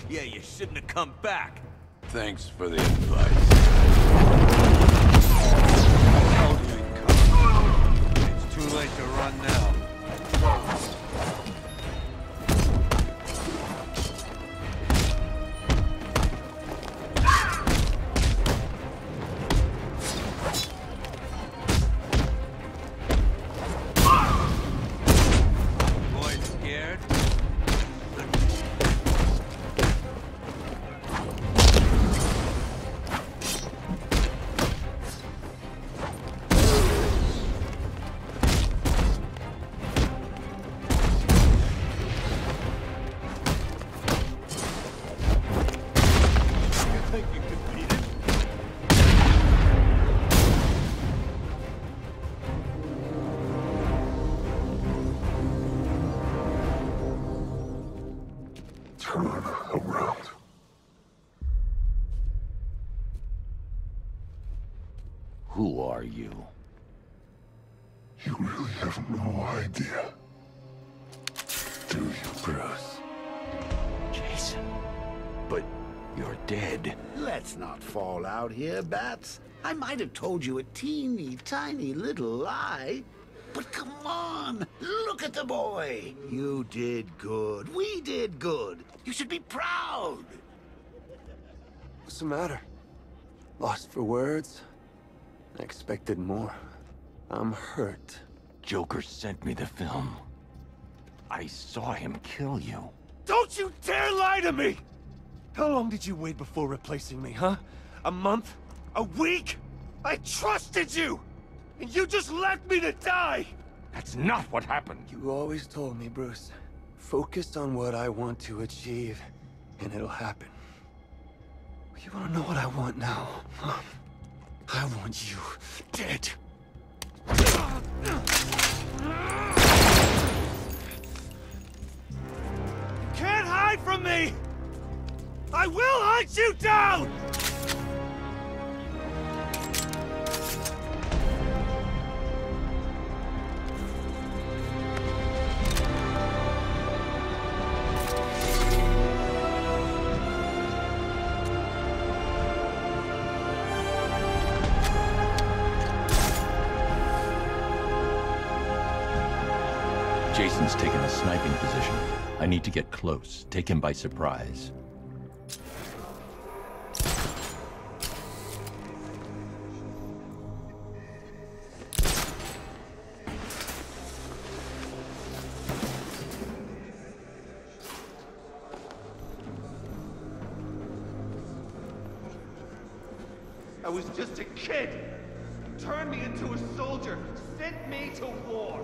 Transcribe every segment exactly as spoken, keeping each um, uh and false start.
Yeah, you shouldn't have come back. Thanks for the advice. Told you he'd come. It's too late to run now. Turn around. Who are you? You really have no idea, do you, Bruce? Jason. But you're dead. Let's not fall out here, Bats. I might have told you a teeny tiny little lie. But come on, look at the boy. You did good. We did good. You should be proud. What's the matter? Lost for words? I expected more. I'm hurt. Joker sent me the film. I saw him kill you. Don't you dare lie to me! How long did you wait before replacing me, huh? A month? A week? I trusted you! And you just left me to die! That's not what happened. You always told me, Bruce. Focus on what I want to achieve, and it'll happen. You wanna know what I want now? Huh? I want you dead. You can't hide from me! I will hunt you down! Jason's taken a sniping position. I need to get close, take him by surprise. I was just a kid. Turned me into a soldier. Sent me to war.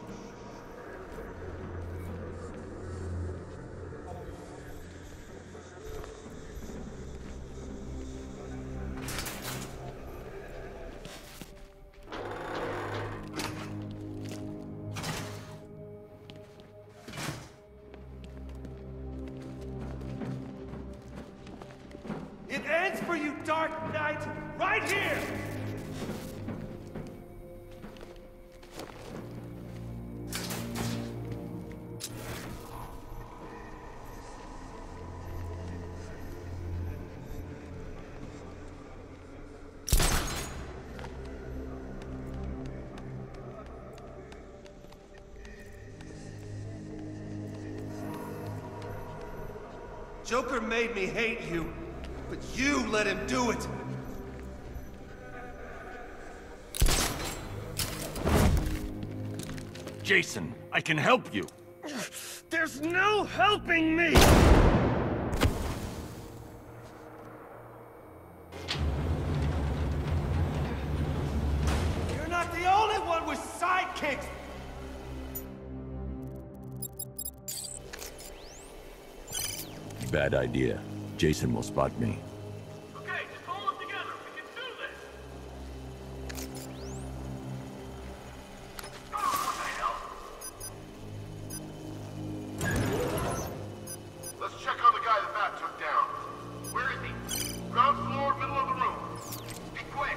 It ends for you, Dark Knight, right here! Joker made me hate you. But you let him do it! Jason, I can help you! There's no helping me! You're not the only one with sidekicks! Bad idea. Jason will spot me. Okay, just hold it together. We can do this. Oh, what the hell? Let's check on the guy the bat took down. Where is he? Ground floor, middle of the room. Be quick.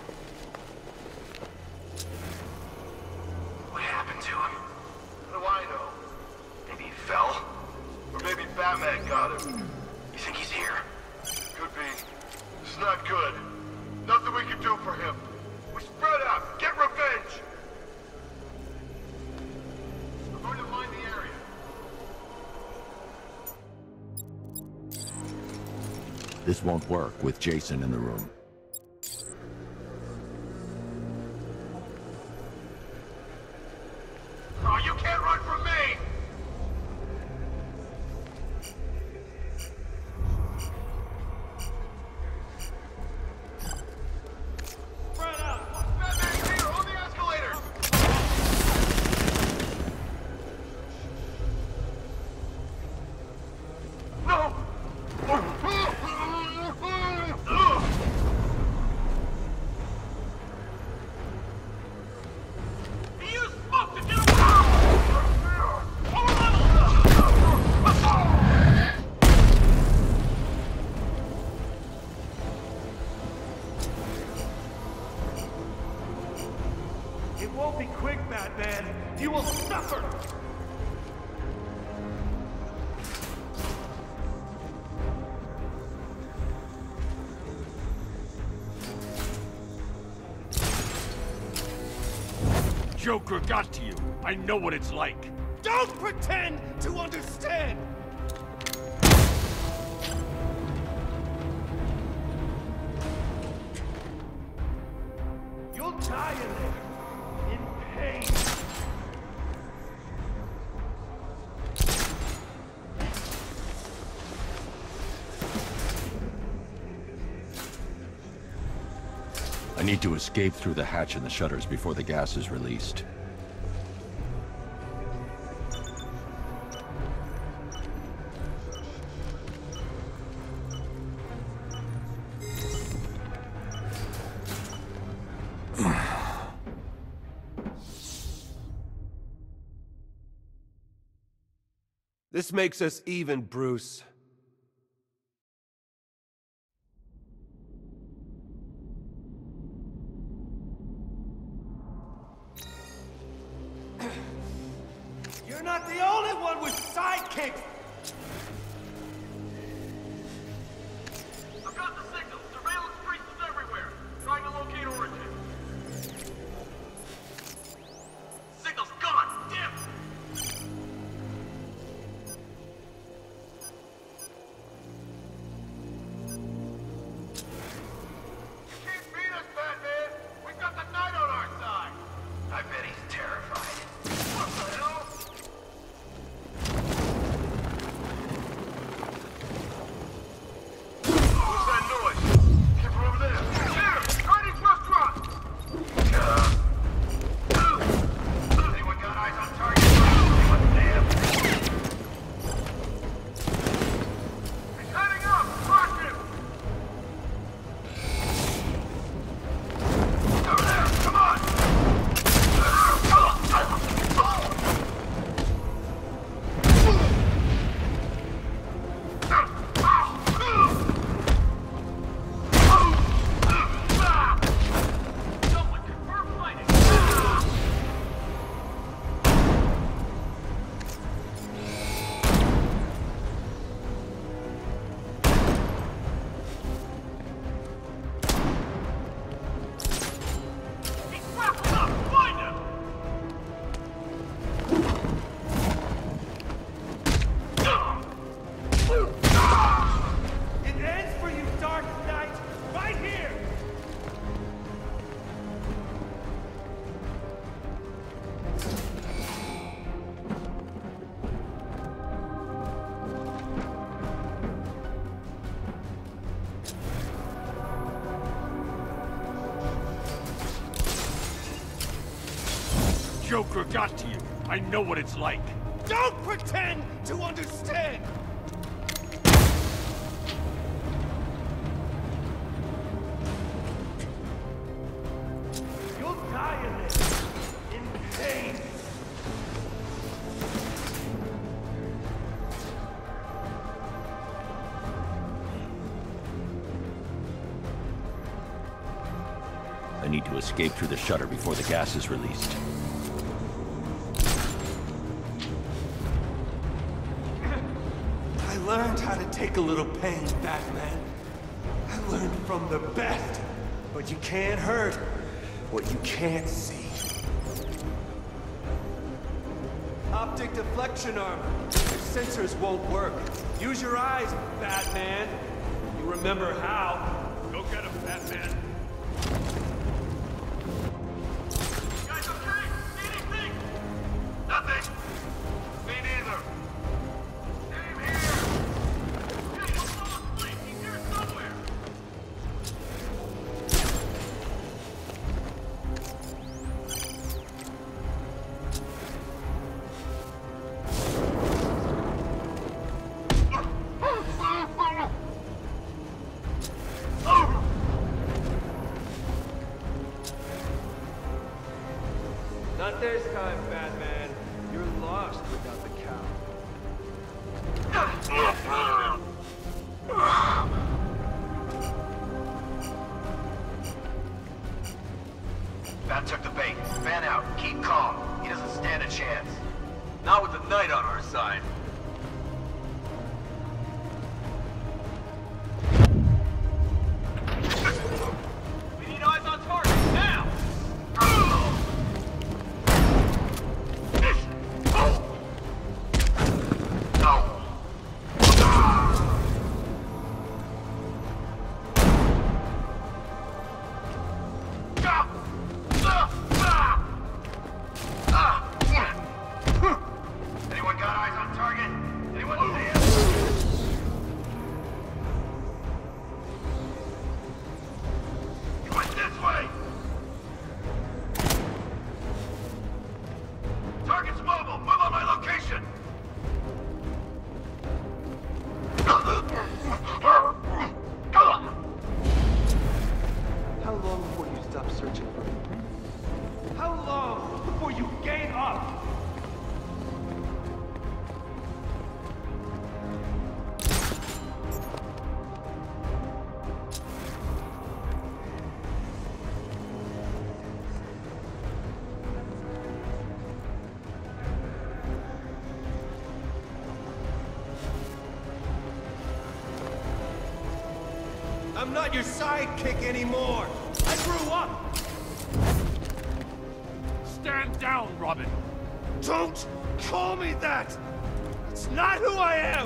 What happened to him? How do I know? Maybe he fell? Or maybe Batman got him. He Nothing we can do for him. We spread out. Get revenge. I'm going to mine the area. This won't work with Jason in the room. Oh, you can't run from me! Spread out! Batman's here! On the escalators! No! He used smoke to get away! Lower level! It won't be quick, Batman. You will suffer. Joker got to you. I know what it's like. Don't pretend to understand. You'll die in there, in pain. I need to escape through the hatch in the shutters before the gas is released. This makes us even, Bruce. You're not the only one with sidekicks! I've got the signal. Surveillance priests everywhere. Trying to locate origin. Signal's gone. Damn. You can't beat us, Batman! We've got the night on our side! I bet he's terrified. What the hell? What's that noise? Came from over there. There! Chinese restaurant! Uh, anyone got eyes on target? Anyone there? He's heading up! Crush him! Over there! Come on! Someone confirm fighting. He's wrapped up. Find him. It ends for you, Dark Knight, right here! Joker got to you. I know what it's like. Don't pretend to understand! You'll die in this, in pain. I need to escape through the shutter before the gas is released. I learned how to take a little pain, Batman. I learned from the best. But What you can't hurt, what you can't see. Optic deflection armor. Your sensors won't work. Use your eyes, Batman. You remember how. Go get him, Batman. Guys, okay? See anything? Nothing. Me neither. Same here. Okay, don't fall asleep. He's here somewhere. Not this time, Batman. You're lost without the cow. Bat took the bait. Fan out. Keep calm. He doesn't stand a chance. Not with the Knight on our side. We need eyes on target, now! Anyone got eyes on target? Anyone see him? He went this way! Target's mobile! Move on my location! How long before you stop searching for me? How long before you gain up? I'm not your sidekick anymore. I grew up. Stand down, Robin. Don't call me that. It's not who I am.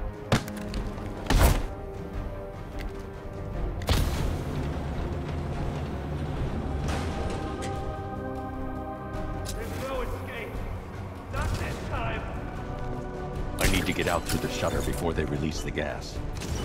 There's no escape. Not this time. I need to get out through the shutter before they release the gas.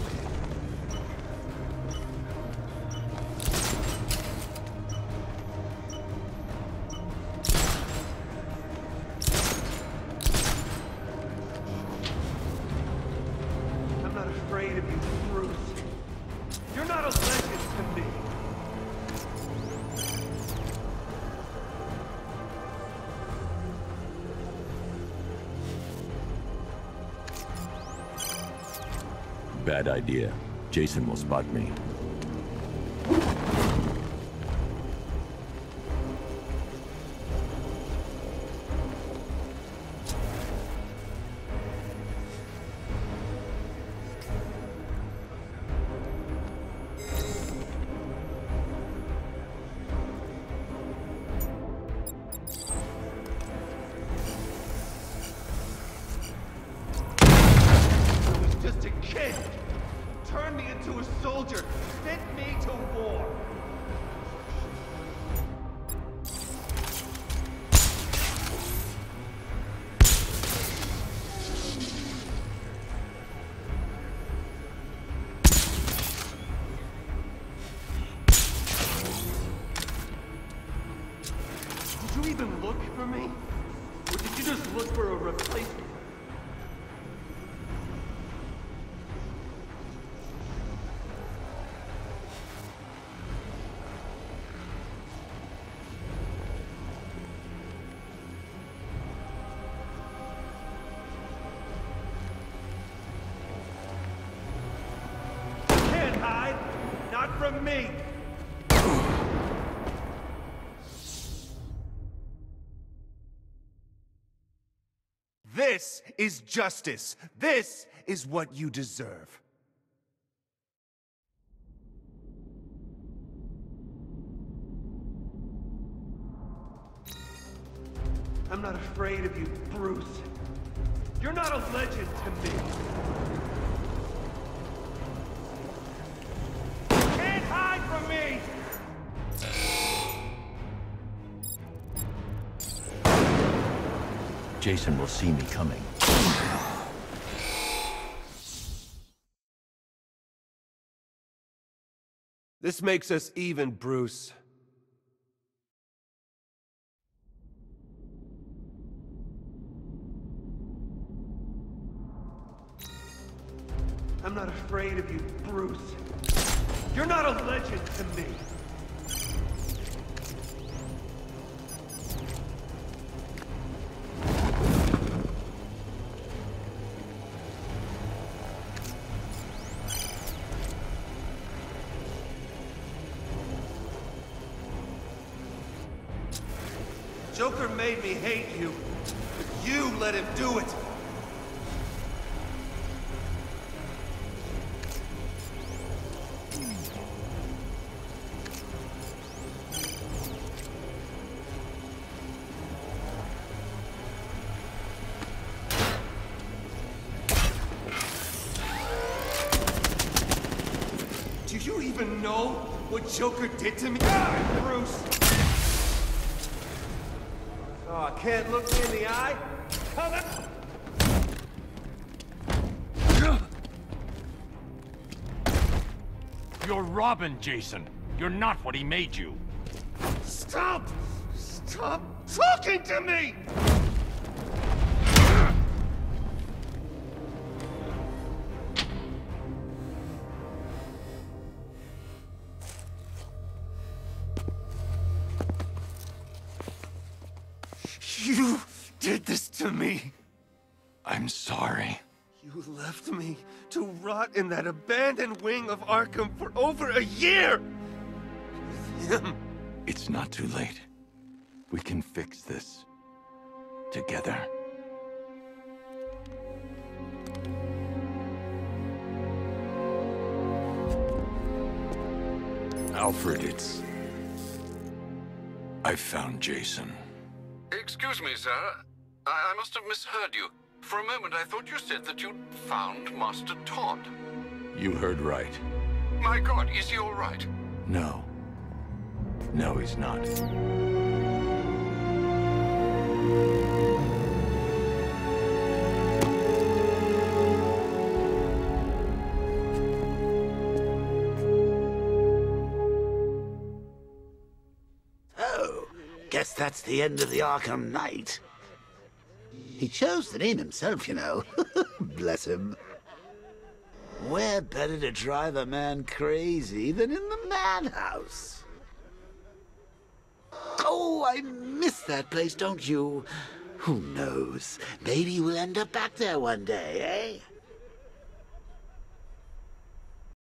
I'm not afraid of you, Bruce. You're not a legend to me. Bad idea. Jason will spot me. I was just a kid. Turned me into a soldier. Sent me to war. Did you even look for me? Or did you just look for a replacement? Can't hide. Not from me. This is justice. This is what you deserve. I'm not afraid of you, Bruce. You're not a legend to me. Can't hide from me! Jason will see me coming. This makes us even, Bruce. I'm not afraid of you, Bruce. You're not a legend to me. Joker made me hate you, but you let him do it. Do you even know what Joker did to me? Ah, Bruce! Oh, can't look me in the eye? Come on! You're Robin, Jason. You're not what he made you. Stop! Stop talking to me! You did this to me. I'm sorry. You left me to rot in that abandoned wing of Arkham for over a year! With him. It's not too late. We can fix this. Together. Alfred, it's... I found Jason. Excuse me, sir. I, I must have misheard you. For a moment, I thought you said that you'd found Master Todd. You heard right. My God, is he all right? No. No, he's not. Oh, guess that's the end of the Arkham Knight. He chose the name himself, you know. Bless him. Where better to drive a man crazy than in the madhouse? Oh, I miss that place, don't you? Who knows? Maybe we'll end up back there one day, eh?